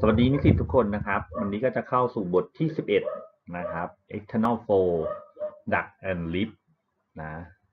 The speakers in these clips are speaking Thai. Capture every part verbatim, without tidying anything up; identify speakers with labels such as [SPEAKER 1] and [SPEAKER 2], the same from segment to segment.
[SPEAKER 1] สวัสดีนิสิตทุกคนนะครับวันนี้ก็จะเข้าสู่บทที่สิบเอ็ดนะครับ external flow duct and lift นะ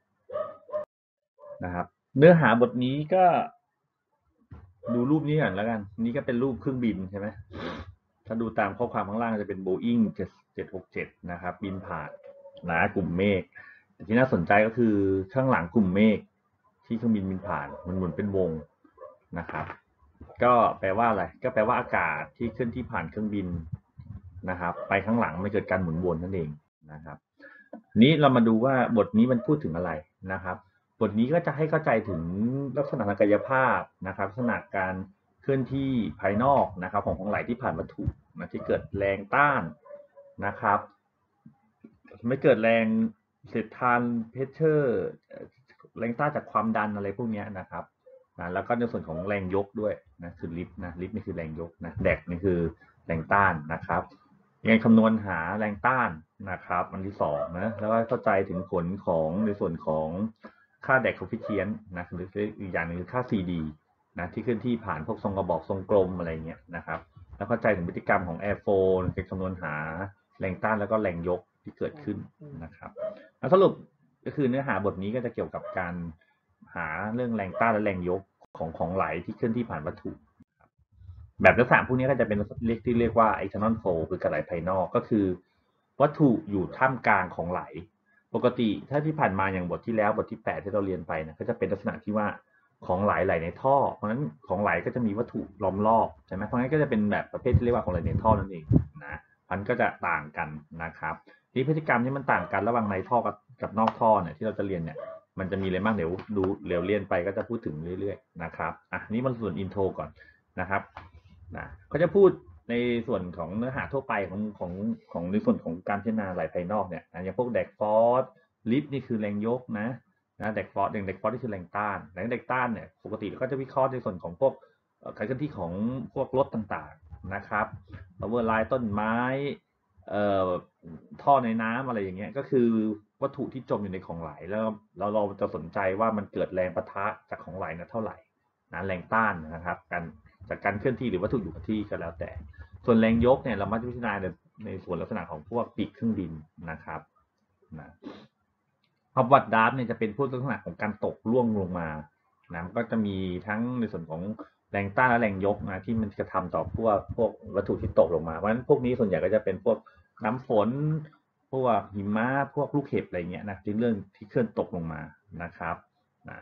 [SPEAKER 1] นะครับเนื้อหาบทนี้ก็ดูรูปนี้ก่อนแล้วกันนี่ก็เป็นรูปเครื่องบินใช่ไหมถ้าดูตามข้อความข้างล่างจะเป็น Boeing เจ็ดหกเจ็ดนะครับบินผ่านนะกลุ่มเมฆที่น่าสนใจก็คือข้างหลังกลุ่มเมฆที่เครื่องบินบินผ่านมันหมุนเป็นวงนะครับก็แปลว่าอะไรก็แปลว่าอากาศที่เคลื่อนที่ผ่านเครื่องบินนะครับไปข้างหลังไม่เกิดการหมุนวนนั่นเองนะครับนี้เรามาดูว่าบทนี้มันพูดถึงอะไรนะครับบทนี้ก็จะให้เข้าใจถึงลักษณะทางกายภาพนะครับลักษณะการเคลื่อนที่ภายนอกนะครับของของไหลที่ผ่านวัตถุนะที่เกิดแรงต้านนะครับไม่เกิดแรงเสียดทานเพชเชอร์แรงต้านจากความดันอะไรพวกนี้นะครับนะแล้วก็ในส่วนของแรงยกด้วยนะคือลิฟต์นะลิฟต์นี่คือแรงยกนะแดกนี่คือแรงต้านนะครับยังไงคำนวณหาแรงต้านนะครับอันที่สองนะแล้วก็เข้าใจถึงผลของในส่วนของค่าแดกโคฟิเชียนนะหรืออีกอย่างหนึ่งคือค่า ซี ดี นะที่เคลื่อนที่ผ่านพวกทรงกระบอกทรงกลมอะไรเงี้ยนะครับแล้วเข้าใจถึงพฤติกรรมของแอร์โฟลเป็นคำนวณหาแรงต้านแล้วก็แรงยกที่เกิดขึ้นนะครับสรุปก็คือเนื้อหาบทนี้ก็จะเกี่ยวกับการหาเรื่องแรงต้านและแรงยกของของไหลที่เคลื่อนที่ผ่านวัตถุแบบลักษณะพวกนี้ก็จะเป็นเรียกที่เรียกว่า external flow คือการไหลภายนอกก็คือวัตถุอยู่ท่ามกลางของไหลปกติถ้าที่ผ่านมาอย่างบทที่แล้วบทที่แปดที่เราเรียนไปนะก็จะเป็นลักษณะที่ว่าของไหลไหลในท่อเพราะฉะนั้นของไหลก็จะมีวัตถุล้อมรอบใช่ไหมเพราะฉะนั้นก็จะเป็นแบบประเภทที่เรียกว่าของไหลในท่อนั่นเองนะมันก็จะต่างกันนะครับที่พฤติกรรมที่มันต่างกันระหว่างในท่อกับกับนอกท่อเนี่ยที่เราจะเรียนเนี่ยมันจะมีอะไรบ้างเดี๋ยวดูเดี๋ยวเรียนไปก็จะพูดถึงเรื่อยๆนะครับอ่ะนี่มันส่วนอินโทรก่อนนะครับนะเขาจะพูดในส่วนของเนื้อหาทั่วไปของของของในส่วนของการพิจารณาไหลภายนอกเนี่ยอย่างพวกแดกฟอร์สลิฟต์นี่คือแรงยกนะนะแดกฟอร์สอย่างแดกฟอร์สนี่คือแรงต้านแรงแดกต้านเนี่ยปกติเราก็จะวิเคราะห์ในส่วนของพวกการเคลื่อนที่ของพวกรถต่างๆนะครับพาวเวอร์ไลน์ต้นไม้เอ่อท่อในน้ำอะไรอย่างเงี้ยก็คือวัตถุที่จมอยู่ในของไหลแล้วเราเราจะสนใจว่ามันเกิดแรงปะทะจากของไหลนะเท่าไหร่นะแรงต้านนะครับการจากการเคลื่อนที่หรือวัตถุอยู่กับที่ก็แล้วแต่ส่วนแรงยกเนี่ยเรามักจะพิจารณาในในส่วนลักษณะของพวกปีกเครื่องบินนะครับนะอัพวัตดาร์ฟเนี่ยจะเป็นพวกลักษณะของการตกล่วงลงมานะก็จะมีทั้งในส่วนของแรงต้านและแรงยกนะที่มันจะทำต่อพวกพวกวัตถุที่ตกลงมาเพราะฉะนั้นพวกนี้ส่วนใหญ่ก็จะเป็นพวกน้ำฝนพวกหิมะพวกลูกเห็บอะไรเงี้ยนะที่เรื่องที่เคลื่อนตกลงมานะครับนะ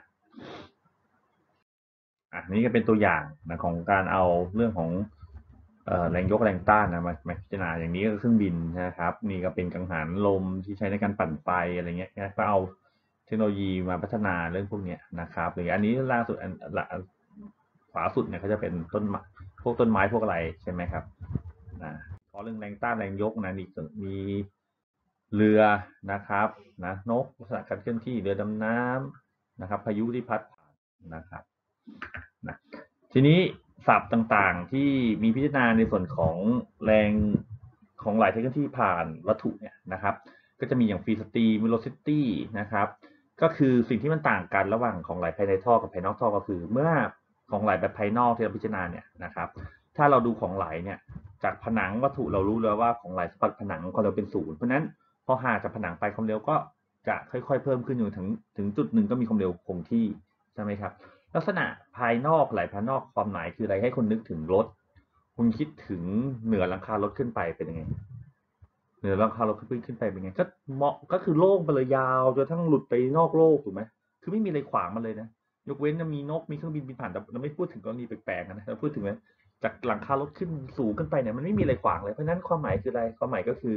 [SPEAKER 1] อ่ะนี่ก็เป็นตัวอย่างนะของการเอาเรื่องของแรงยกแรงต้านนะมามาพิจารณาอย่างนี้ก็เครื่องบินนะครับนี่ก็เป็นกังหันลมที่ใช้ในการปั่นไฟอะไรเงี้ยก็เอาเทคโนโลยีมาพัฒนาเรื่องพวกนี้นะครับหรืออันนี้ล่าสุดอันขวาสุดเนี่ยเขาจะเป็นต้นพวกต้นไม้พวกอะไรใช่ไหมครับนะขอเรื่องแรงต้านแรงยกนะนี่มีเรือนะครับนะนกลักษณะการเคลื่อนที่เรือดำน้ำนะครับพายุที่พัดผ่านนะครับนะทีนี้ศัพท์ต่างๆที่มีพิจารณาในส่วนของแรงของไหลที่เคลื่อนที่ผ่านวัตถุเนี่ยนะครับก็จะมีอย่างฟรีสตรีม velocity นะครับก็คือสิ่งที่มันต่างกันระหว่างของไหลภายในท่อกับภายนอกท่อก็คือเมื่อของไหลแบบภายนอกที่เราพิจารณาเนี่ยนะครับถ้าเราดูของไหลเนี่ยจากผนังวัตถุเรารู้เลยว่าของไหลสัมผัสผนังความเร็วเป็นศูนย์เพราะนั้นพอห่างจากผนังไปความเร็วก็จะค่อยๆเพิ่มขึ้นอยู่ถึงถึงจุดหนึ่งก็มีความเร็วคงที่ใช่ไหมครับลักษณะภายนอกไหลภายนอกความหมายคืออะไรให้คนนึกถึงรถคุณคิดถึงเหนือหลังคารถขึ้นไปเป็นยังไงเหนือหลังคารถขึ้นขึ้นไปเป็นยังไงก็เหมาะก็คือโล่งไปเลยยาวจนทั้งหลุดไปนอกโลกถูกไหมคือไม่มีอะไรขวางมันเลยนะยกเว้นจะมีนกมีเครื่องบินบินผ่านแต่เราไม่พูดถึงกรณีแปลกๆนะเราพูดถึงว่าจากหลังคารถขึ้นสูงขึ้นไปเนี่ยมันไม่มีอะไรขวางเลยเพราะนั้นความหมายคืออะไรความหมายก็คือ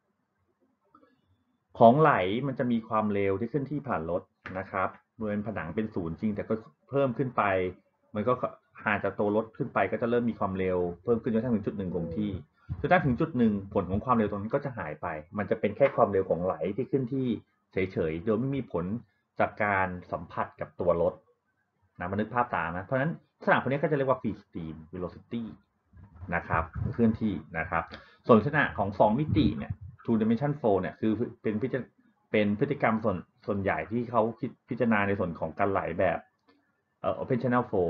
[SPEAKER 1] ของไหลมันจะมีความเร็วที่เคลื่อนที่ผ่านรถนะครับบริเวณผนังเป็นศูนย์จริงแต่ก็เพิ่มขึ้นไปมันก็ห่างจากตัวรถขึ้นไปก็จะเริ่มมีความเร็วเพิ่มขึ้นจนถึงจุดหนึ่งคงที่จนถึงจุดหนึ่งผลของความเร็วตรงนี้ก็จะหายไปมันจะเป็นแค่ความเร็วของไหลที่ขึ้นที่เฉยๆโดยไม่มีผลจากการสัมผัสกับตัวรถนะมานึกภาพตามนะเพราะฉะนั้นลักษณะพวกนี้ก็จะเรียกว่า free stream velocity นะครับเคลื่อนที่นะครับส่วนลักษณะของสองมิติเนี่ยtwo dimension flow เนี่ยคือเป็นพิจารเป็นพฤติกรรมส่วนส่วนใหญ่ที่เขาคิดพิจารณาในส่วนของการไหลแบบเอ่อ open channel flow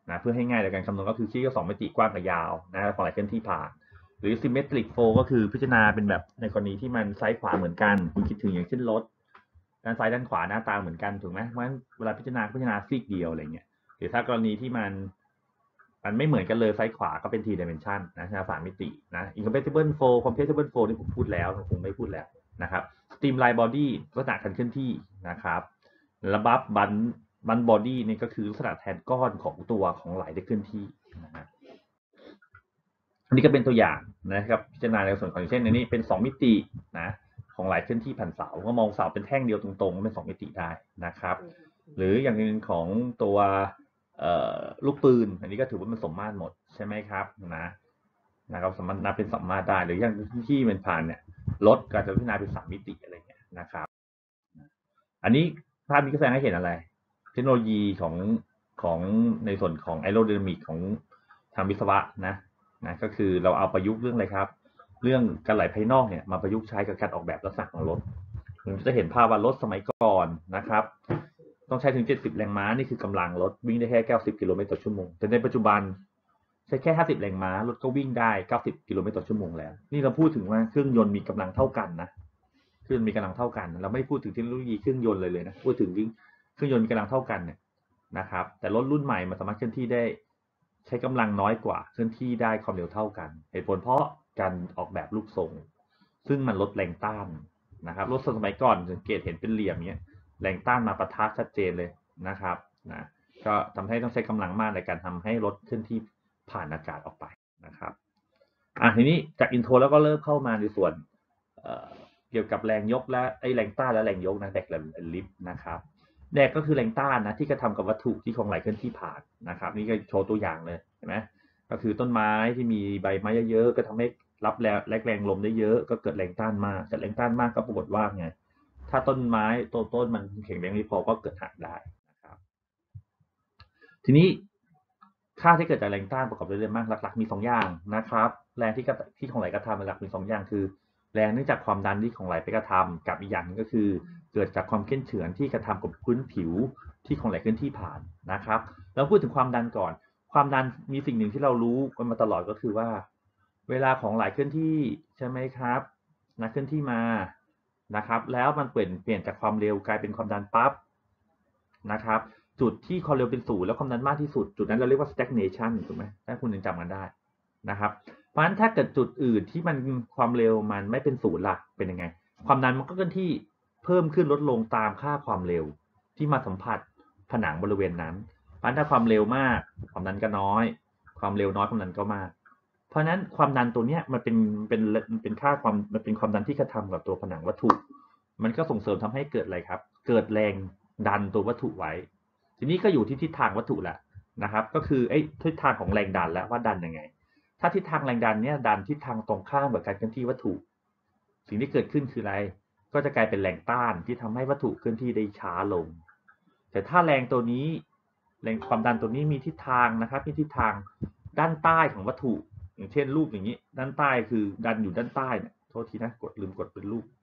[SPEAKER 1] นะเพื่อให้ง่ายในการคำนวณก็คือชี้ก็สองมิติกว้างกับยาวนะของไหลเคลื่อนที่ผ่านหรือ symmetric flow ก็คือพิจารณาเป็นแบบในกรณีที่มันซ้ายขวาเหมือนกันคุณคิดถึงอย่างเช่นรถด้านซ้ายด้านขวาหน้าตาเหมือนกันถูกไหมเพราะฉะนั้นเวลาพิจารณาพิจารณาซีกเดียวอะไรเงี้ยหรือถ้ากรณีที่มันมันไม่เหมือนกันเลยซ้ายขวาก็เป็น three dimension นะสามมิตินะ incompatible flow compatible flow ที่ผมพูดแล้วคงไม่พูดแล้วนะครับ streamline body ลักษณะการเคลื่อนที่นะครับแล้วบัฟบันบันบอดี้นี่ก็คือลักษณะแทนก้อนของตัวของไหลได้เคลื่อนที่นะฮะอันนี้ก็เป็นตัวอย่างนะครับพิจารณาในส่วนของเช่นอันนี้เป็นสองมิตินะของไหลเคลื่อนที่ผ่านเสาก็มองเสาเป็นแท่งเดียวตรงๆเป็นสองมิติได้นะครับหรืออย่างนึงของตัวลูกปืนอันนี้ก็ถือว่ามันสมมาตรหมดใช่ไหมครับนะนะครับสมมาตรนับเป็นสมมาตรได้หรืออย่างที่มันผ่านเนี่ยรถก็จะพิจารณาเป็นสามมิติอะไรเงี้ยนะครับอันนี้ภาพนี้ก็แสดงให้เห็นอะไรเทคโนโลยีของของในส่วนของแอโรไดนามิกของทางวิศวะนะนะก็คือเราเอาประยุกต์เรื่องอะไรครับเรื่องการไหลภายนอกเนี่ยมาประยุกต์ใช้กับการออกแบบลักษณะของรถผมจะเห็นภาพว่ารถสมัยก่อนนะครับต้องใช้ถึงเจ็ดสิบแรงม้านี่คือกำลังรถวิ่งได้แค่เก้าสิบกิโลเมตรต่อชั่วโมงแต่ในปัจจุบันใช้แค่ห้าสิบแรงม้ารถก็วิ่งได้เก้าสิบกิโลเมตรต่อชั่วโมงแล้วนี่เราพูดถึงว่าเครื่องยนต์มีกำลังเท่ากันนะเครื่องมีกำลังเท่ากันเราไม่พูดถึงเทคโนโลยีเครื่องยนต์เลยเลยนะพูดถึงเครื่องยนต์มีกำลังเท่ากันเนี่ยนะครับแต่รถรุ่นใหม่มันสามารถเคลื่อนที่ได้ใช้กำลังน้อยกว่าเคลื่อนที่ได้ความเร็วเท่ากันเหตุผลเพราะการออกแบบรูปทรงซึ่งมันลดแรงต้านนะครับรถสมัยก่อนสังเกตเห็นเป็นเหลี่ยมเนี้ยแรงต้านมาปะทะชัดเจนเลยนะครับนะก็ทำให้ต้องใช้กำลังมากในการทำให้รถเคลื่อนที่ผ่านอากาศออกไปนะครับอ่ะทีนี้จากอินโทรแล้วก็เริ่มเข้ามาในส่วนเอ่อเกี่ยวกับแรงยกและไอ้แรงต้านและแรงยกนะแดกและลิฟต์นะครับแดกก็คือแรงต้านนะที่กระทำกับวัตถุที่ของไหลเคลื่อนที่ผ่านนะครับนี่ก็โชว์ตัวอย่างเลยเห็นไหมก็คือต้นไม้ที่มีใบไม้เยอะๆก็ทำให้รับแรงแรงลมได้เยอะก็เกิดแรงต้านมากแต่แรงต้านมากก็ปรากฏว่าไงถ้าต้นไม้ต้นต้นมันแข็งแรงไม่พอก็เกิดหักได้นะครับทีนี้ค่าที่เกิดจากแรงต้านประกอบด้วยเรื่องมากหลักๆมีสองอย่างนะครับแรงที่ที่ของไหลกระทำหลักมีสองอย่างคือแรงเนื่องจากความดันที่ของไหลไปกระทำกับอีกอย่างนึงก็คือเกิดจากความเข้มเฉือนที่กระทำกับพื้นผิวที่ของไหลเคลื่อนที่ผ่านนะครับแล้วพูดถึงความดันก่อนความดันมีสิ่งหนึ่งที่เรารู้กันมาตลอดก็คือว่าเวลาของไหลเคลื่อนที่ใช่ไหมครับนะเคลื่อนที่มานะครับแล้วมันเปลี่ยนเปลี่ยนจากความเร็วกลายเป็นความดันปั๊บนะครับจุดที่ความเร็วเป็นศูนย์แล้วความดันมากที่สุดจุดนั้นเราเรียกว่า stagnation ถูกไหมถ้าคุณยังจำกันได้นะครับเพราะฉะนั้นถ้าเกิดจุดอื่นที่มันความเร็วมันไม่เป็นศูนย์ล่ะเป็นยังไงความดันมันก็เคลื่อนที่เพิ่มขึ้นลดลงตามค่าความเร็วที่มาสัมผัสผนังบริเวณนั้นเพราะฉะนั้นถ้าความเร็วมากความดันก็น้อยความเร็วน้อยความดันก็มากเพราะฉะนั้นความดันตัวเนี้ยมันเป็นเป็นเป็นค่าความมันเป็นความดันที่กระทำกับตัวผนังวัตถุมันก็ส่งเสริมทำให้เกิดอะไรครับเกิดแรงดันตัววัตถุไว้ทีนี้ก็อยู่ที่ทิศทางวัตถุแหละนะครับก็คือไอ้ทิศทางของแรงดันแล้วว่าดันยังไงถ้าทิศทางแรงดันเนี่ยดันทิศทางตรงข้ามกับการเคลื่อนที่วัตถุสิ่งที่เกิดขึ้นคืออะไรก็จะกลายเป็นแรงต้านที่ทำให้วัตถุเคลื่อนที่ได้ช้าลงแต่ถ้าแรงตัวนี้แรงความดันตัวนี้มีทิศทางนะครับมีทิศทางด้านใต้ของวัตถุอย่างเช่นรูปอย่างนี้ด้านใต้คือดันอยู่ด้านใต้เนี่ยโทษทีนะกดลืมกดเป็นรูป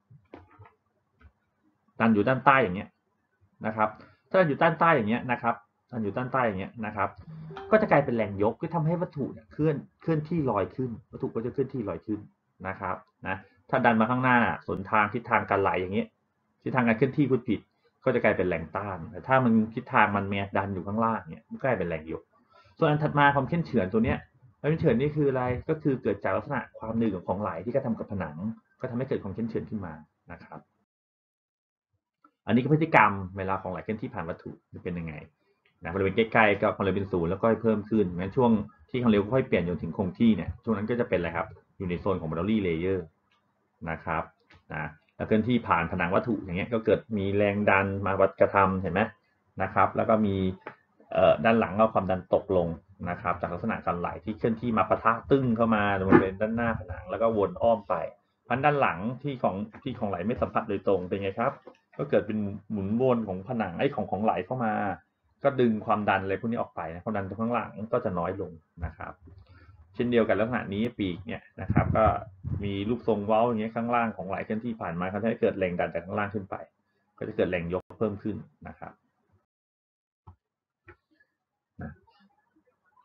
[SPEAKER 1] ดันอยู่ด้านใต้อย่างเงี้ยนะครับถ้าดันอยู่ด้านใต้อย่างเงี้ยนะครับดันอยู่ด้านใต้อย่างเงี้ยนะครับก็จะกลายเป็นแรงยกที่ทำให้วัตถุเนี่ยเคลื่อนเคลื่อนที่ลอยขึ้นวัตถุก็จะเคลื่อนที่ลอยขึ้นนะครับนะถ้าดันมาข้างหน้าสวนทางทิศทางการไหลอย่างเงี้ยทิศทางการเคลื่อนที่พูดผิดก็จะกลายเป็นแรงต้านแต่ถ้ามันทิศทางมันเมียดันอยู่ข้างล่างเนี่ยมันก็กลายเป็นแรงยกส่วนอันถัดมาความเข้มเฉือนตัวเนี้ยความเข้มเฉือนนี่คืออะไรก็คือเกิดจากลักษณะความหนืดของไหลที่กระทำกับผนังก็ทำให้เกิดความเข้มเฉือนขึ้นมานะครับอันนี้ก็พฤติกรรมเวลาของไหลเคลื่อนที่ผ่านวัตถุจะเป็นยังไงนะบริเวณใกล้ๆก็ความเร็วเป็นศูนย์แล้วก็เพิ่มขึ้นงั้นช่วงที่ความเร็วค่อยเปลี่ยนจนถึงคงที่เนี่ยช่วงนั้นก็จะเป็นอะไรครับอยู่ในโซนของ boundary layer นะครับนะแล้วเคลื่อนที่ผ่านผนังวัตถุอย่างเงี้ยก็เกิดมีแรงดันมาวัดกระทำเห็นไหมนะครับแล้วก็มีเอ่อด้านหลังก็ความดันตกลงนะครับจากลักษณะการไหลที่เคลื่อนที่มาปะทะตึ้งเข้ามาบริเวณด้านหน้าผนังแล้วก็วนอ้อมไปพันด้านหลังที่ของที่ของไหลไม่สัมผัสโดยตรงเป็นไงครับก็เกิดเป็นหมุนวนของผนังไอ้ของของไหลเข้ามาก็ดึงความดันอะไรพวกนี้ออกไปนะความดันตรงข้างหลังก็จะน้อยลงนะครับเช่นเดียวกันลักษณะนี้ปีกเนี่ยนะครับก็มีรูปทรงเว้าอย่างเงี้ยข้างล่างของไหลเคลื่อนที่ผ่านมาเขาจะให้เกิดแรงดันจากข้างล่างขึ้นไปก็จะเกิดแรงยกเพิ่มขึ้นนะครับนะ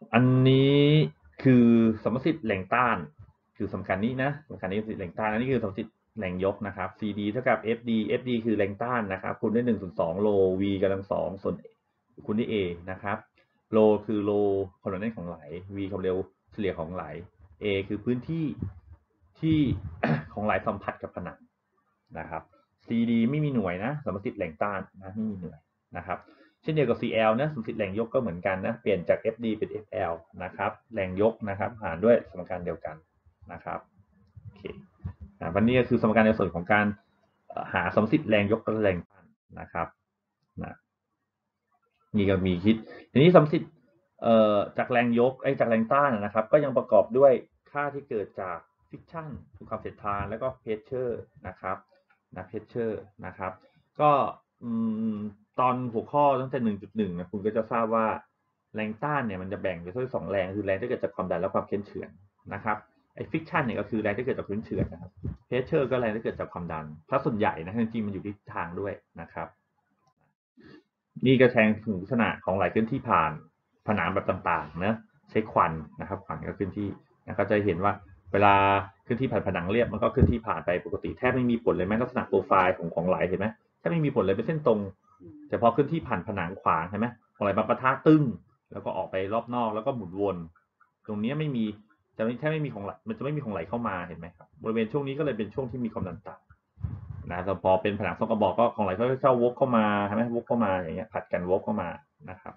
[SPEAKER 1] อันนี้คือสมมติแรงต้านคือสำคัญนี้นะสำคัญนี้คือแรงต้านอันนี้คือสมมติแรงยกนะครับ ซี ดี เท่ากับ เอฟ ดี เอฟ ดี คือแรงต้านนะครับคูณด้วยหนึ่งส่วนสองโล V กำลังสองส่วนคูณด้วย A นะครับโลคือโลความหนาแน่นของไหล V ความเร็วเฉลี่ยของไหล A คือพื้นที่ที่ ของไหลสัมผัสกับผนังนะครับ ซี ดี ไม่มีหน่วยนะสมมติแรงต้านนะไม่มีหน่วยนะครับเช่นเดียวกับ ซี แอล นะสมมติแรงยกก็เหมือนกันนะเปลี่ยนจาก เอฟ ดี เป็น เอฟ แอล นะครับแรงยกนะครับหารด้วยสมการเดียวกันนะครับโอเควันนี้ก็คือสมการในส่วนของการหาสมมติแรงยกกับแรงต้านนะครับนะนี่ก็มีคิดทีนี้สมมติเอ่อจากแรงยกไอ้จากแรงต้านนะครับก็ยังประกอบด้วยค่าที่เกิดจาก friction คือความเสียดทานแล้วก็ pressure นะครับนะ pressure นะครับก็ตอนหัวข้อตั้งแต่ หนึ่งจุดหนึ่ง นะคุณก็จะทราบว่าแรงต้านเนี่ยมันจะแบ่งเป็นสองแรงคือแรงที่เกิดจากความดันและความเค้นเฉือนนะครับไอ้ friction เนี่ยก็คือแรงที่เกิดจากเค้นเฉือนนะครับ pressure ก็แรงที่เกิดจากความดันถ้าส่วนใหญ่นะจริงๆมันอยู่ที่ทางด้วยนะครับนี่ก็แทงถึงลักษณะของไหลเคลื่อนที่ผ่านผนังแบบต่างๆนะใช้ควันนะครับควันก็เคลื่อนที่นะก็จะเห็นว่าเวลาเคลื่อนที่ผ่านผนังเรียบมันก็เคลื่อนที่ผ่านไปปกติแทบไม่มีผลเลยแม้ลักษณะโปรไฟล์ของของไหลเห็นไหมแทบไม่มีผลเลยเป็นเส้นตรงแต่พอเคลื่อนที่ผ่านผนังขวางใช่ไหมของไหลมาปะทะตึ้งแล้วก็ออกไปรอบนอกแล้วก็หมุนวนตรงนี้ไม่มีจะไม่แทบไม่มีของไหลมันจะไม่มีของไหลเข้ามาเห็นไหมครับบริเวณช่วงนี้ก็เลยเป็นช่วงที่มีความดันต่ำนะแต่พอเป็นผนังทรงกระบอกก็ของไหลค่อยๆเข้าวกเข้ามาใช่ไหมวกเข้ามาอย่างเงี้ยผัดกันวกเข้ามานะครับ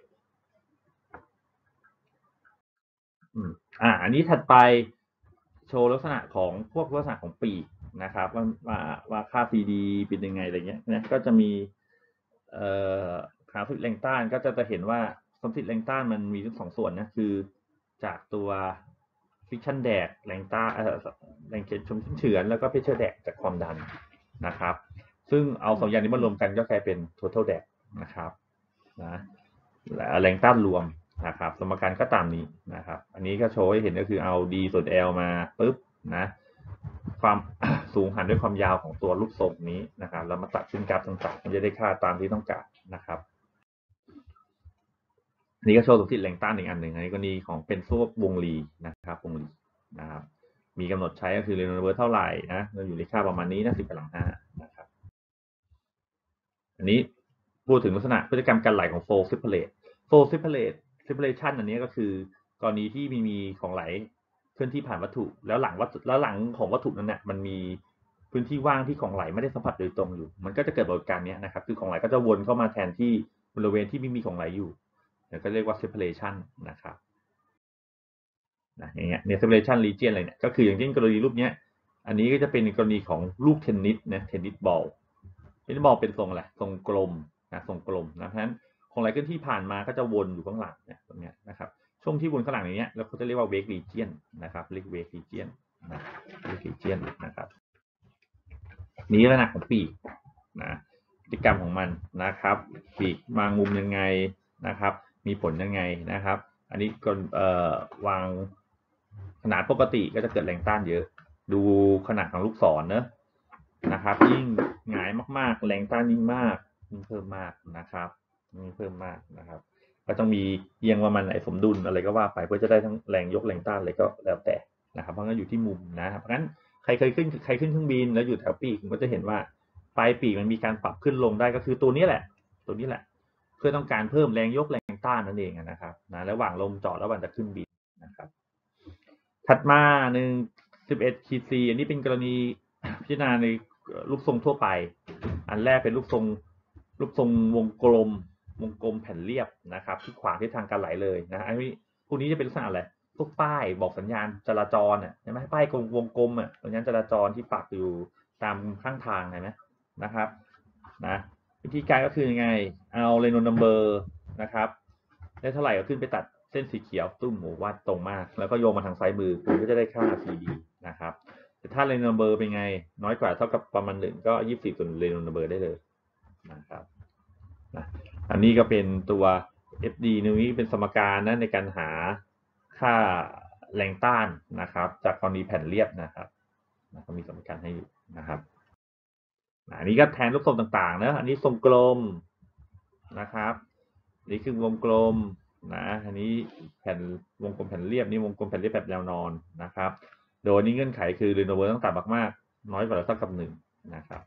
[SPEAKER 1] อืมอ่าอันนี้ถัดไปโชว์ลักษณะของพวกลักษณะของปีกนะครับว่าว่าว่าค่า ซี ดี เป็นยังไงอะไรเงี้ยนะก็จะมีเอ่อขาสุดแรงต้านก็จะจะเห็นว่าสมสิทธิ์แรงต้านมันมีทั้งสองส่วนนะคือจากตัวฟิกชันแดกแรงต้านแรงชมเฉือนแล้วก็เพชเชอร์แดกจากความดันนะครับซึ่งเอาสองอย่างนี้มารวมกันก็กลายเป็น total แดกนะครับนะแรงต้านรวมนะครับสมการก็ตามนี้นะครับอันนี้ก็โชว์ให้เห็นก็คือเอา d ส่วน l มาปุ๊บนะความ สูงหารด้วยความยาวของตัวลูกทรงนี้นะครับแล้วมาตัดขึ้นกราฟต่างๆมันจะได้ค่าตามที่ต้องการนะครับนี่ก็โชว์สมมติแรงต้านอีกอันหนึ่งในกรณีของเป็นพวกวงรีนะครับวงรีนะครับมีกำหนดใช้ก็คือเรโนเวอร์เท่าไหร่นะเราอยู่ในค่าประมาณนี้นะสิบกำลังห้านะครับอันนี้พูดถึงลักษณะพฤติกรรมการไหลของ flow separate flow separate separation อันนี้ก็คือกรณีที่มีมีของไหลเคลื่อนที่ผ่านวัตถุแล้วหลังวัตถุแล้วหลังของวัตถุนั้นเนี่ยมันมีพื้นที่ว่างที่ของไหลไม่ได้สัมผัสโดยตรงอยู่มันก็จะเกิดปรากฏการณ์นี้นะครับคือของไหลก็จะวนเข้ามาแทนที่บริเวณที่ไม่มีของไหลอยู่ก็เรียกว่า separation นะครับนะอย่างเงี้ยเนี่ย separation region อะไรเนี่ยก็คืออย่างเช่นกรณีรูปเนี้ยอันนี้ก็จะเป็นกรณีของลูกเทนนิสนะเทนนิสบอลเทนนิสบอลเป็นทรงอะไรทรงกลมนะทรงกลมนะเพราะฉะนั้นของไหลเคลื่อนที่ผ่านมาก็จะวนอยู่ข้างหลังเนี่ยตรงเนี้ยนะครับช่วงที่วนข้างหลังอย่างเงี้ยเราก็จะเรียกว่า wake region นะครับเรียก wake region นะ wake region นะครับนี้ลักษณะของปีกนะพฤติกรรมของมันนะครับปีกวางมุมยังไงนะครับมีผลยังไงนะครับอันนี้ก็เอ่อวางขนาดปกติก็จะเกิดแรงต้านเยอะดูขนาดของลูกศรเนอะนะครับยิ่งหงายมากๆแรงต้านยิ่งมากยิ่งเพิ่มมากนะครับยิ่งเพิ่มมากนะครับก็ต้องมีเอียงว่ามันไอ้สมดุลอะไรก็ว่าไปเพื่อจะได้ทั้งแรงยกแรงต้านอะไรก็แล้วแต่นะครับเพราะงั้นอยู่ที่มุมนะครับเพราะงั้นใครเคยขึ้นใครขึ้นเครื่องบินแล้วอยู่แถวปีกคุณก็จะเห็นว่าปลายปีกมันมีการปรับขึ้นลงได้ก็คือตัวนี้แหละตัวนี้แหละเพื่อต้องการเพิ่มแรงยกแรงต้านนั่นเองนะครับนะระหว่างลมจอดระหว่างจะขึ้นบินนะครับถัดมาหนึ่งสิบเอ็ดขีดสี่อันนี้เป็นกรณีพิจารณาในรูปทรงทั่วไปอันแรกเป็นรูปทรงรูปทรงวงกลมวงกลมแผ่นเรียบนะครับที่ขวางทิศทางการไหลเลยนะอันนี้พวกนี้จะเป็นลักษณะอะไรพวกป้ายบอกสัญญาณจราจรอ่ะใช่ไหมป้ายวงกลมอ่ะสัญญาณจราจรที่ปักอยู่ตามข้างทางเห็นไหมนะครับนะวิธีการก็คือยังไงเอาเรโนนัมเบอร์นะครับได้เท่าไหร่ก็ขึ้นไปตัดเส้นสีเขียวตุ้มหมูวาดตรงมากแล้วก็โยงมาทางซ้ายมือคุณก็จะได้ค่า ซี ดี นะครับแต่ถ้าเรโนนัมเบอร์เป็นไงน้อยกว่าเท่ากับประมาณหนึ่งก็ยี่สิบสี่ส่วนเรโนนัมเบอร์ได้เลยนะครับนะอันนี้ก็เป็นตัว เอฟ ดี นี้เป็นสมการนะในการหาค่าแรงต้านนะครับจากกรณีแผ่นเรียบนะครับนะก็มีสมการให้อยู่นะครับอันนี้ก็แทนรูปทรงต่างๆนะอันนี้ทรงกลมนะครับนี่คือวงกลมนะอันนี้แผ่นวงกลมแผ่นเรียบนี่วงกลมแผ่นเรียบแบบแนวนอนนะครับโดยนี้เงื่อนไขคือเรโนเวอร์ต้องต่ำมากๆน้อยกว่าหรือเท่ากับหนึ่งนะครับ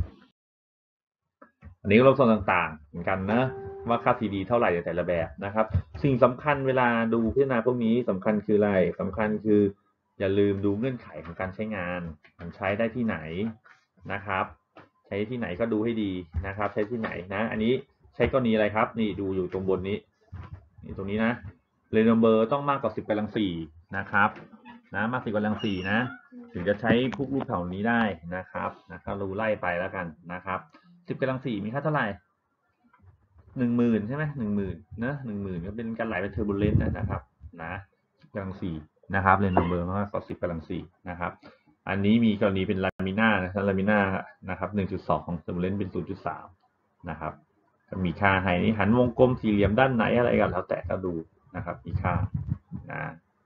[SPEAKER 1] อันนี้ก็ลบโซนต่างๆเหมือนกันนะว่าค่า ที ดี เท่าไหร่ในแต่ละแบบนะครับสิ่งสำคัญเวลาดูพิจารณาพวกนี้สำคัญคืออะไรสำคัญคืออย่าลืมดูเงื่อนไขของการใช้งานมันใช้ได้ที่ไหนนะครับใช้ที่ไหนก็ดูให้ดีนะครับใช้ที่ไหนนะอันนี้ใช้กรณีอะไรครับนี่ดูอยู่ตรงบนนี้นี่ตรงนี้นะเรนนัมเบอร์ต้องมากกว่าสิบกำลังสี่นะครับนะมากสิบกำลังสี่นะถึงจะใช้พวกรูปแถวนี้ได้นะครับนะครับดูไล่ไปแล้วกันนะครับสิบกำลังสี่มีค่าเท่าไหร่หนึ่งหมื่นใช่ไหมหนึ่งหมื่นนะหนึ่งหมื่นก็เป็นการไหลเป็นเทอร์บูเลนต์นะครับนะสิบกำลังสี่นะครับเรนนัมเบอร์มากกว่าสิบกำลังสี่นะครับอันนี้มีกรณีเป็นลามิน่านะครับลามิน่านะครับหนึ่งจุดสองของเทอร์บูเลนต์เป็นศูนย์จุดสามนะครับมีค่าให้นี่หันวงกลมสี่เหลี่ยมด้านไหนอะไรกันแล้วแต่ก็ดูนะครับมีค่านะ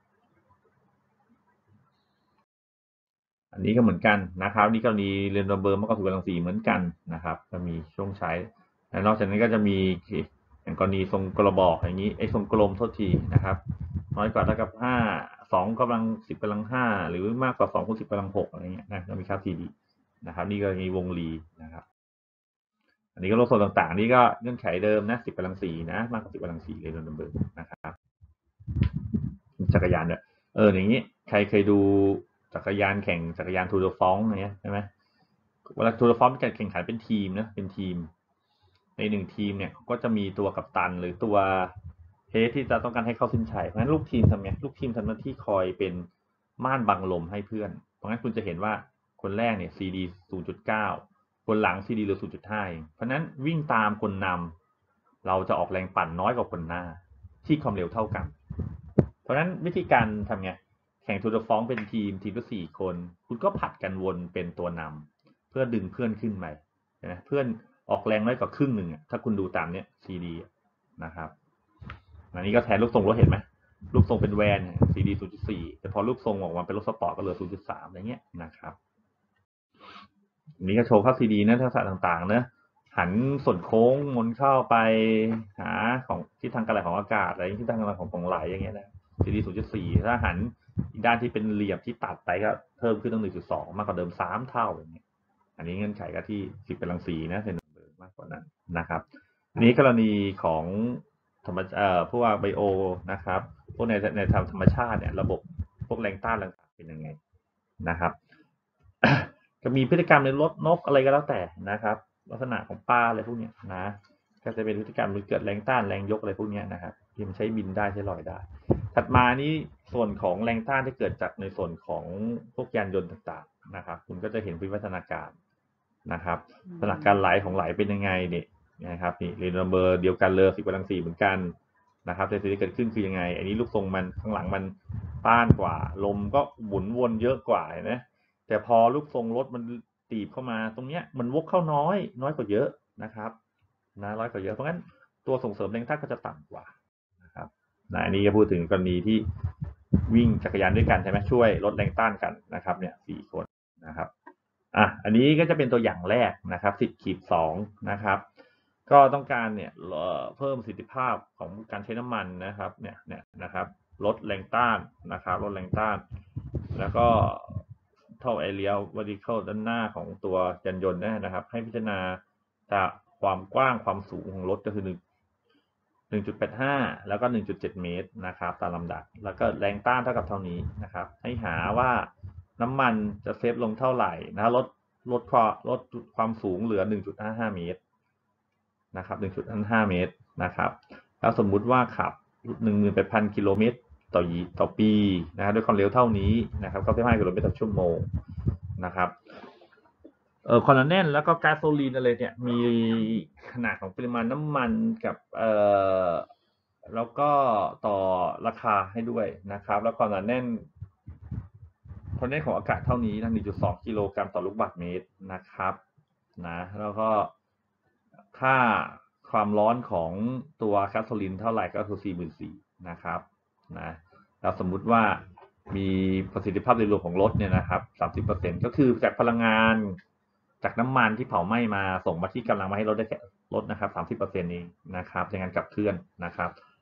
[SPEAKER 1] อันนี้ก็เหมือนกันนะครับนี่กรณีเรนนัมเบอร์มากกว่าสิบกำลังสี่เหมือนกันนะครับจะมีช่วงใช้และนอกจากนั้นก็จะมีอย่างกรณีทรงกระบอกอย่างนี้ไอ้ทรงกลมโทษทีนะครับน้อยกว่าเท่ากับห้าสองกำลังสิบกำลังห้าหรือมากกว่าสองคูณสิบกำลังหกอะไรเงี้ยนะก็มีค่า ที ดี นะครับนี่ก็มีวงรีนะครับอันนี้ก็ลบโซนต่างๆนี่ก็เงื่อนไขเดิมนะสิบกำลังสี่นะมากกว่าสิบกำลังสี่เลยโดนนัมเบอร์นะครับจักรยานเนี่ยเอออย่างนี้ใครเคยดูจักรยานแข่งจักรยานทูร์de Franceอย่างเงี้ยใช่ไหมเวลาทูร์de Franceเป็นการแข่งขันเป็นทีมนะเป็นทีมในหนึ่งทีมเนี่ยก็จะมีตัวกัปตันหรือตัวเฮดที่จะต้องการให้เข้าเส้นชัยเพราะฉะนั้นลูกทีมทำไงลูกทีมทำหน้าที่คอยเป็นม่านบังลมให้เพื่อนเพราะงั้นคุณจะเห็นว่าคนแรกเนี่ย ซี ดี ศูนย์จุดเก้า คนหลัง ซี ดี เหลือ ศูนย์จุดห้า เองเพราะนั้นวิ่งตามคนนำเราจะออกแรงปั่นน้อยกว่าคนหน้าที่ความเร็วเท่ากันเพราะนั้นวิธีการทำไงแข่งทูร์de Franceเป็นทีมทีมละสี่คนคุณก็ผัดกันวนเป็นตัวนำเพื่อดึงเพื่อนขึ้นไปนะเพื่อนออกแรงน้อยกว่าครึ่งหนึ่งถ้าคุณดูตามเนี้ย ซี ดี นะครับอันนี้ก็แทนลูกทรงรถเห็นไหมลูกทรงเป็นแวน ซี ดี ศูนย์จุดสี่ แต่พอลูกทรงออกมาเป็นรถสปอร์ตก็เหลือ ศูนย์จุดสาม อะไรเงี้ยนะครับอันนี้ก็โชว์ค่า ซี ดี นะทักษะต่างๆนะหันส่วนโค้งหมุนเข้าไปหาของทิศทางการไหลของอากาศอะไรทิศทางการไหลของของไหลอย่างเงี้ยนะ ซี ดี ศูนย์จุดสี่ ถ้าหันอีกด้านที่เป็นเหลี่ยมที่ตัดไปก็เพิ่มขึ้นตั้ง หนึ่งจุดสอง มากกว่าเดิมสามเท่าอย่างเงี้ยอันนี้เงื่อนไขก็ที่สิบกำลังสี่นะเซนเบอร์มากกว่านั้นนะครับนี้กรณีของธรรมเอ่อพวกไบโอนะครับพวกในในทางธรรมชาติเนี่ยระบบพวกแรงต้านต่างๆเป็นยังไงนะครับจะมีพฤติกรรมในรถนกอะไรก็แล้วแต่นะครับลักษณะของปลาอะไรพวกนี้นะก็จะเป็นพฤติกรรมมันเกิดแรงต้านแรงยกอะไรพวกนี้นะครับที่มันใช้บินได้ใช้ลอยได้ถัดมานี้ส่วนของแรงต้านที่เกิดจากในส่วนของพวกยานยนต์ต่างๆนะครับคุณก็จะเห็นวิวัฒนาการนะครับลักษณะการไหลของไหลเป็นยังไงเนี่ยนะครับนี่เรนนัมเบอร์เดียวกันเลยสิบกำลังสี่เหมือนกันนะครับแต่สิ่งที่เกิดขึ้นคือยังไงอันนี้ลูกทรงมันข้างหลังมันต้านกว่าลมก็หมุนวนเยอะกว่าเห็นไหมแต่พอลูกทรงรถมันตีบเข้ามาตรงเนี้ยมันวกเข้าน้อยน้อยกว่าเยอะนะครับนะน้อยกว่าเยอะเพราะงั้นตัวส่งเสริมแรงต้านก็จะต่ำกว่านะครับนะอันนี้จะพูดถึงกรณีที่วิ่งจักรยานด้วยกันใช่ไหมช่วยลดแรงต้านกันนะครับเนี่ยสี่คนนะครับอ่ะอันนี้ก็จะเป็นตัวอย่างแรกนะครับสิบขีดสองนะครับก็ต้องการเนี่ยเพิ่มประสิทธิภาพของการใช้น้ำมันนะครับเนี่ยเนี่ยนะครับลดแรงต้านนะครับลดแรงต้านแล้วก็เท่า area vertical ด้านหน้าของตัวยานยนต์นะครับให้พิจารณาจากความกว้างความสูงของรถก็คือหนึ่ง หนึ่งจุดแปดห้า แล้วก็ หนึ่งจุดเจ็ด เมตรนะครับตามลำดับแล้วก็แรงต้านเท่ากับเท่านี้นะครับให้หาว่าน้ำมันจะเซฟลงเท่าไหร่นะลดลดความลดความสูงเหลือ หนึ่งจุดห้าห้า เมตรนะครับ หนึ่งจุดห้าห้า เมตรนะครับแล้วสมมุติว่าขับ หนึ่งหมื่นแปดพัน กิโลเมตรต่อต่อปีนะครับด้วยความเร็วเท่านี้นะครับเก้าสิบห้ากิโลเมตรต่อชั่วโมงนะครับเอ่อคอนแน่นแล้วก็ก๊าซโซลีนอะไรเนี่ยมีขนาดของปริมาณน้ำมันกับเอ่อแล้วก็ต่อราคาให้ด้วยนะครับแล้วความหนาแน่นความแน่นของอากาศเท่านี้นะ หนึ่งจุดสอง กิโลกรัมต่อลูกบาศก์เมตรนะครับนะแล้วก็ค่าความร้อนของตัวแก๊สโซลีนเท่าไหร่ก็คือ สี่หมื่นสี่พัน นะครับนะเราสมมุติว่ามีประสิทธิภาพโดยรวมของรถเนี่ยนะครับ สามสิบเปอร์เซ็นต์ ก็คือจากพลังงานจากน้ำมันที่เผาไหม้มาส่งมาที่กำลังมาให้รถได้แค่รถนะครับ สามสิบเปอร์เซ็นต์ เองนะครับในการขับเคลื่อนนะครับ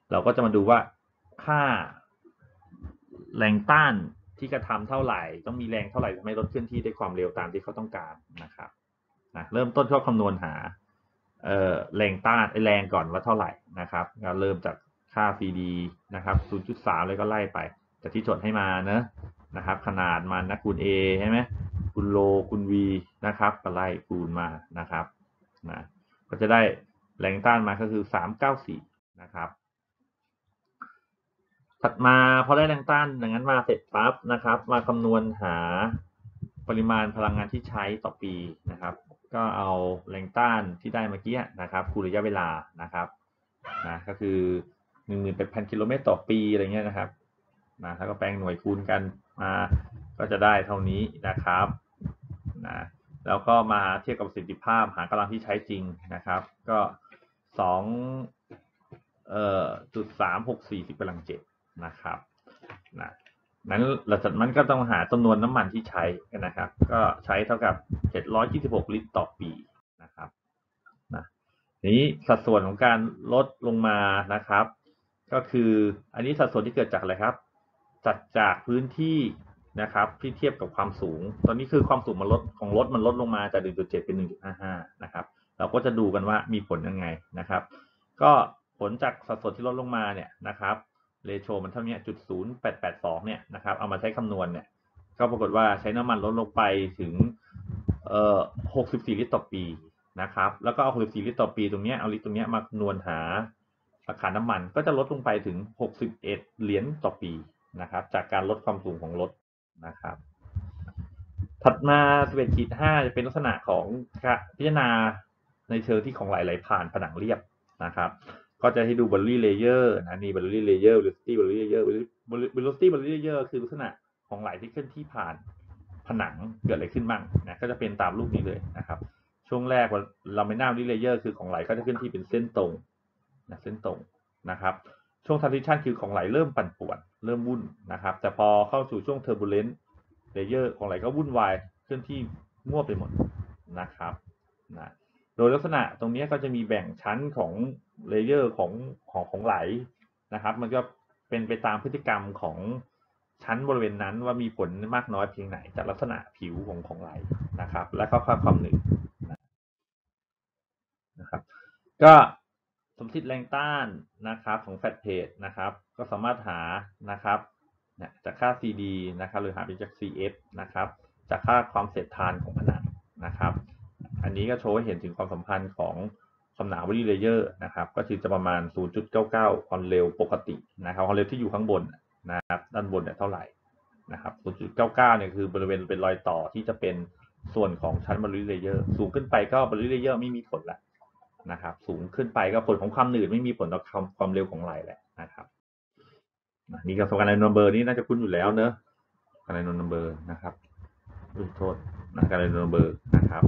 [SPEAKER 1] เราก็จะมาดูว่าค่าแรงต้านที่กระทำเท่าไหร่ต้องมีแรงเท่าไหร่ทำให้รถเคลื่อนที่ได้ความเร็วตามที่เขาต้องการนะครับนะเริ่มต้นก็คำนวณหาเอ่อแรงต้านแรงก่อนว่าเท่าไหร่นะครับเราเริ่มจากค่า ซี ดี นะครับ ศูนย์จุดสาม เลยก็ไล่ไปจากที่จดให้มาเนอะนะครับขนาดมันนะคูณ A ใช่ไหมคูณโลคูณ V นะครับก็ไล่คูณมานะครับนะก็จะได้แรงต้านมาก็คือสามร้อยเก้าสิบสี่นะครับถัดมาพอได้แรงต้านอย่างนั้นมาเสร็จปั๊บนะครับมาคำนวณหาปริมาณพลังงานที่ใช้ต่อปีนะครับก็เอาแรงต้านที่ได้เมื่อกี้นะครับคูณระยะเวลานะครับนะก็คือ หนึ่งหมื่นแปดพัน กิโลเมตรต่อปีอะไรเงี้ยนะครับนะแล้วก็แปลงหน่วยคูณกันมาก็จะได้เท่านี้นะครับนะแล้วก็มาเทียบกับประสิทธิภาพหากำลังที่ใช้จริงนะครับก็สองเอ่อจุดสามหกสี่สิบกำลังเจ็ดนะครับนะนั้นหลังจากนั้นก็ต้องหาจำนวนน้ำมันที่ใช้กันนะครับก็ใช้เท่ากับเจ็ดร้อยยี่สิบหกลิตรต่อปีนะครับนะนี้สัดส่วนของการลดลงมานะครับก็คืออันนี้สัดส่วนที่เกิดจากอะไรครับจัดจากพื้นที่นะครับที่เทียบกับความสูงตอนนี้คือความสูงมันลดของรถมันลดลงมาจาก หนึ่งจุดเจ็ด เป็น หนึ่งจุดห้าห้า นะครับเราก็จะดูกันว่ามีผลยังไงนะครับก็ผลจากสัดส่วนที่ลดลงมาเนี่ยนะครับเรโชมันเท่านี้จุดศูนย์แปดแปดสองเนี่ยนะครับเอามาใช้คำนวณเนี่ยก็ปรากฏว่าใช้น้ำมันลดลงไปถึงเอ่อหกสิบสี่ลิตรต่อปีนะครับแล้วก็เอาหกสิบสี่ลิตรต่อปีตรงนี้เอาลิตรตรงนี้มาคำนวณหาราคาน้ำมันก็จะลดลงไปถึงหกสิบเอ็ดเหรียญต่อปีนะครับจากการลดความสูงของรถนะครับถัดมา สิบเอ็ดขีดห้า จะเป็นลักษณะของพิจารณาในเชิงที่ของไหลไหลผ่านผนังเรียบนะครับก็จะให้ดู boundary layer นะนี่ boundary layer velocity boundary layer velocity boundary layer คือลักษณะของไหลที่เคลื่อนที่ผ่านผนังเกิดอะไรขึ้นบ้างนะก็จะเป็นตามรูปนี้เลยนะครับช่วงแรกเราไม่น่า boundary layer คือของไหลก็จะเคลื่อนที่เป็นเส้นตรงนะเส้นตรงนะครับช่วง transition คือของไหลเริ่มปั่นป่วนเริ่มวุ่นนะครับแต่พอเข้าสู่ช่วง turbulent layer ของไหลก็วุ่นวายเคลื่อนที่มั่วไปหมดนะครับนะโดยลักษณะตรงนี้ก็จะมีแบ่งชั้นของเลเยอร์ของของของไหลนะครับมันก็เป็นไปตามพฤติกรรมของชั้นบริเวณนั้นว่ามีผลมากน้อยเพียงไหนจากลักษณะผิวของของไหลนะครับและก็ค่าความหนืดนะครับก็สมมติแรงต้านนะครับของแฟลตเพจนะครับก็สามารถหานะครับจากค่า ซี ดี นะครับหรือหาไปจาก ซี เอฟ นะครับจากค่าความเสียดทานของผนังนะครับอันนี้ก็โชว์ให้เห็นถึงความสัมพันธ์ของความหนา body layer นะครับก็คือจะประมาณ ศูนย์จุดเก้าเก้า ความเร็วปกตินะครับความเร็วที่อยู่ข้างบนนะครับด้านบนเนี่ยเท่าไหร่นะครับ ศูนย์จุดเก้าเก้า เนี่ยคือบริเวณเป็นรอยต่อที่จะเป็นส่วนของชั้น body layer สูงขึ้นไปก็ body layer ไม่มีผลละนะครับสูงขึ้นไปก็ผลของความหนืดไม่มีผลต่อความเร็วของไหลแหละนะครับนี่กับสมการไดโนเบอร์นี่น่าจะคุ้นอยู่แล้วเนอะการไดโนเบอร์นะครับโทษนะการไดโนเบอร์นะครับ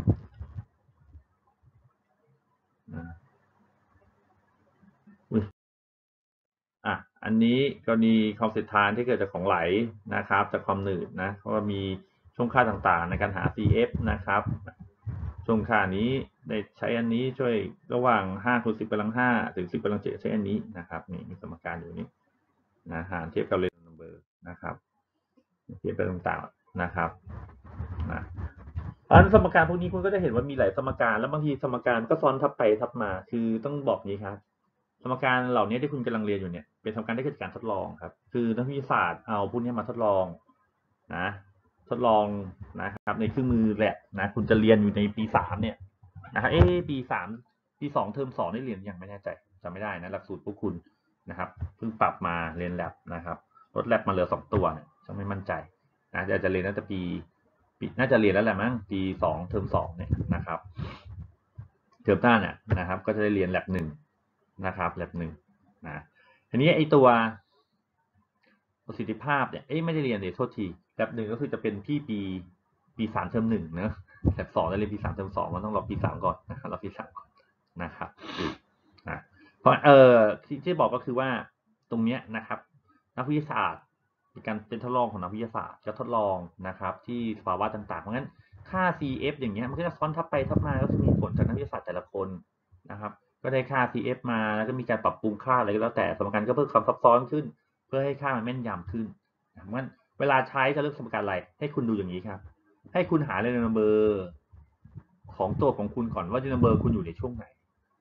[SPEAKER 1] อ่ะอันนี้กรณีความเสียดทานที่เกิดจากของไหลนะครับจากความหนืดนะเพราะว่ามีช่วงค่าต่างๆในการหา ซี เอฟ นะครับช่วงค่านี้ได้ใช้อันนี้ช่วยระหว่างห้าคูณสิบกำลังห้าถึงสิบกำลังเจ็ดใช้อันนี้นะครับนี่มีสมการอยู่นี้นะหารเทียบกับเรนนัมเบอร์นะครับเทียบไปต่างๆนะครับนะอันสมการพวกนี้คุณก็จะเห็นว่ามีหลายสมการแล้วบางทีสมการก็ซ้อนทับไปทับมาคือต้องบอกนี้ครับสมการเหล่านี้ที่คุณกำลังเรียนอยู่เนี่ยเป็นสมการที่เกิดจากการทดลองครับคือนักวิทยาศาสตร์เอาพวกนี้มาทดลองนะทดลองนะครับในเครื่องมือแหละนะคุณจะเรียนอยู่ในปีสามเนี่ยนะครับเอ๊ปีสามปีสองเทอมสองได้เรียนยังไม่แน่ใจจำไม่ได้นะหลักสูตรพวกคุณนะครับเพิ่งปรับมาเรียนแลบนะครับลดแลบมาเหลือสองตัวเนี่ยจะไม่มั่นใจนะจะจะเรียนตั้งแต่ปีน่าจะเรียนแล้วแหละมั้งปีสองเทอมสองเนี่ยนะครับเทอมหน้าเนี่ยนะครับก็จะได้เรียนแลบหนึ่งนะครับแลบหนึ่งนะทีนี้ไอตัวประสิทธิภาพเนี่ยเอ้ไม่ได้เรียนเดี๋ยวโทษทีแลบหนึ่งก็คือจะเป็นที่ปีปีสามเทอมหนึ่งเนอะแลบสองได้เรียนปีสามเทอมสองมันต้องรอปีสามก่อนนะครับรอปีสามก่อนนะครับนะเพราะเออที่ที่บอกก็คือว่าตรงเนี้ยนะครับนักวิทยาศาสตร์เป็นการเป็นทดลองของนักวิทยาศาสตร์จะทดลองนะครับที่สภาวะต่างๆเพราะงั้นค่า ซี เอฟ อย่างเงี้ยมันก็จะซ้อนทับไปทับมาก็จะมีผลจากนักวิทยาศาสตร์แต่ละคนนะครับก็ได้ค่า ซี เอฟ มาแล้วก็มีการปรับปรุงค่าอะไรก็แล้วแต่สมการก็เพิ่มความซับซ้อนขึ้นเพื่อให้ค่ามันแม่นยำขึ้นงั้นเวลาใช้จะเลือกสมการอะไรให้คุณดูอย่างนี้ครับให้คุณหา real number ของตัวของคุณก่อนว่า real number คุณอยู่ในช่วงไหน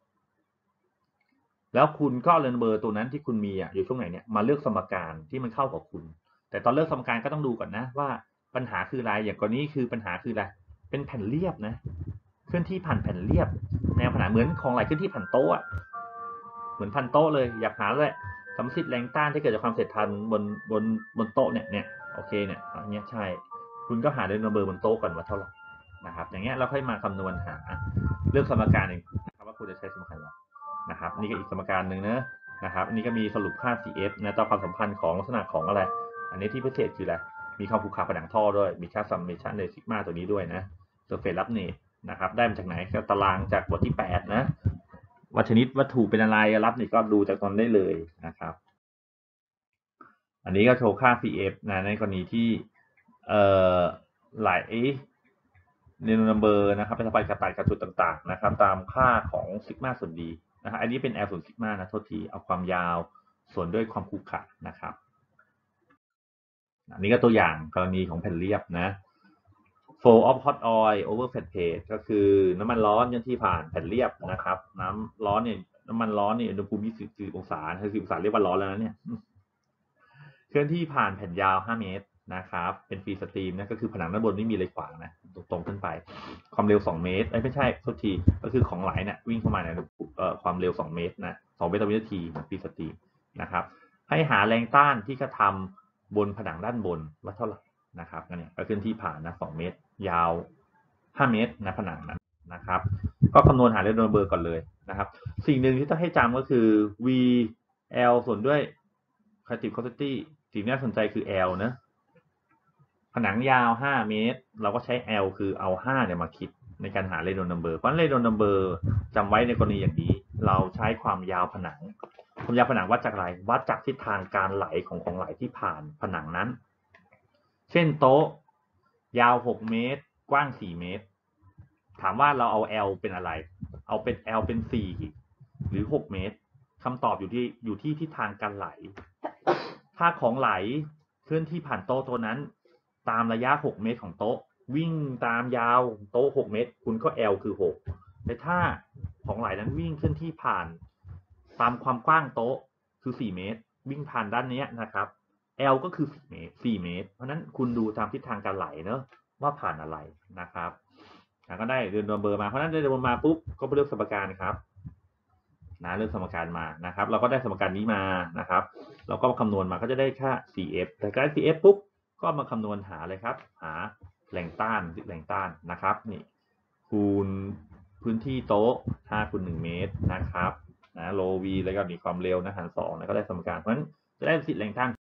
[SPEAKER 1] แล้วคุณก็ real number ตัวนั้นที่คุณมีอ่ะอยู่ช่วงไหนเนี่ยมาเลือกสมการที่มันเข้ากับคุณแต่ตอนเลือกสมการก็ต้องดูก่อนนะว่าปัญหาคืออะไรอย่างกรณีคือปัญหาคืออะไรเป็นแผ่นเรียบนะเคลื่อนที่ผ่านแผ่นเรียบแนวผนังเหมือนของไหลเคลื่อนที่ผ่านโต๊ะเหมือนพันโต๊ะเลยอยากหาเลยสัมสิทธิ์แรงต้านที่เกิดจากความเสียดทานบนบนบนโต๊ะเนี่ยเนี่ยโอเคเนี่ยอันนี้ใช่คุณก็หาเรนเบอร์บนโต๊ะก่อนว่าเท่าไหร่นะครับอย่างเงี้ยเราค่อยมาคำนวณหาเลือกสมการเองนะครับว่าคุณจะใช้สมการอะไรนะครับนี่ก็อีกสมการหนึ่งนะนะครับอันนี้ก็มีสรุปค่า ซี เอฟ นะต่อความสัมพันธ์ของลักษณะของอะไรอันนี้ที่พิเศษคืออะไรมีความผูกขาดผนังท่อด้วยมีค่าซัมเมชันในซิกมาตัวนี้ด้วยนะเซอร์เฟซรับเนตนะครับได้มาจากไหนก็ตารางจากบทที่แปดนะวัตชนิดวัตถุเป็นอะไรรับนี่ก็ดูจากตอนได้เลยนะครับอันนี้ก็โชว์ค่า ซี เอฟ นะในกรณีที่เอ่อไหลเรนนัมเบอร์นะครับเป็นสปายกระต่ายกระจุดต่างๆนะครับตามค่าของซิกมาส่วนดีนะครับอันนี้เป็น L ส่วนซิกมานะโทษทีเอาความยาวส่วนด้วยความขรุขระนะครับอันนี้ก็ตัวอย่างกรณีของแผ่นเรียบนะ flow of hot oil over flat plate ก็คือน้ำมันร้อนย่นที่ผ่านแผ่นเรียบนะครับน้ำร้อนเนี่ยน้ำมันร้อนเนี่ยอุณหภูมิยี่สิบองศาคือสิบองศาเรียกว่าร้อนแล้วนะเนี่ยเคลื่อนที่ผ่านแผ่นยาวห้าเมตรนะครับเป็นฟรีสตรีมนะก็คือผนังด้านบนไม่มีอะไรขวางนะตรงๆขึ้นไปความเร็วสองเมตรไม่ใช่โทษทีก็คือของไหลเนี่ยวิ่งเข้ามาในความเร็วสองเมตรนะสองเมตรต่อวินาทีเหมือนฟรีสตรีมนะครับให้หาแรงต้านที่กระทำบนผนังด้านบนว่าเท่าไหร่นะครับเนี่ยก็เคลื่อนที่ผ่านนะสองเมตรยาวห้าเมตรนะผนังนั้นนะครับก็คำนวณหาเรนเบอร์ก่อนเลยนะครับสิ่งหนึ่งที่ต้องให้จำก็คือ V L ส่วนด้วย Creative Quantity สิ่งที่น่าสนใจคือ L นะผนังยาวห้าเมตรเราก็ใช้ L คือเอาห้าเนี่ยมาคิดในการหา Reynolds number เพราะ Reynolds number จำไว้ในกรณีอย่างนี้เราใช้ความยาวผนังความยาวผนังวัดจากอะไรวัดจากทิศทางการไหลของของไหลที่ผ่านผนังนั้นเช่นโต๊ะยาวหกเมตรกว้างสี่เมตรถามว่าเราเอา L เป็นอะไรเอาเป็น L เป็นสี่หรือหกเมตรคำตอบอยู่ที่อยู่ที่ทิศทางการไหลถ้าของไหลเคลื่อนที่ผ่านโต๊ะตัวนั้นตามระยะหกเมตรของโต๊ะวิ่งตามยาวโต๊ะหกเมตรคุณก็ L คือหกแต่ถ้าของไหลนั้นวิ่งเคลื่อนที่ผ่านตามความกว้างโต๊ะคือสี่เมตรวิ่งผ่านด้านนี้นะครับ L ก็คือสี่เมตรสี่เมตรเพราะนั้นคุณดูตามทิศทางการไหลเนอะว่าผ่านอะไรนะครับก็ได้เรียนเบอร์มาเพราะนั้นเรียนเบอร์มาปุ๊บก็ไปเลือกสมการครับนะเลือกสมการมานะครับเราก็ได้สมการนี้มานะครับเราก็คำนวณมาก็จะได้ค่า ซี เอฟ แต่ได้ ซี เอฟ ปุ๊บก็มาคำนวณหาเลยครับหาแรงต้านแรงต้านนะครับนี่คูณพื้นที่โต๊ะห้าคูณหนึ่งเมตรนะครับนะโล v แล้วก็มีความเร็วนะหารสองแล้วก็ได้สมการเพราะฉะนั้นจะได้สิทธิ์แรงต้าน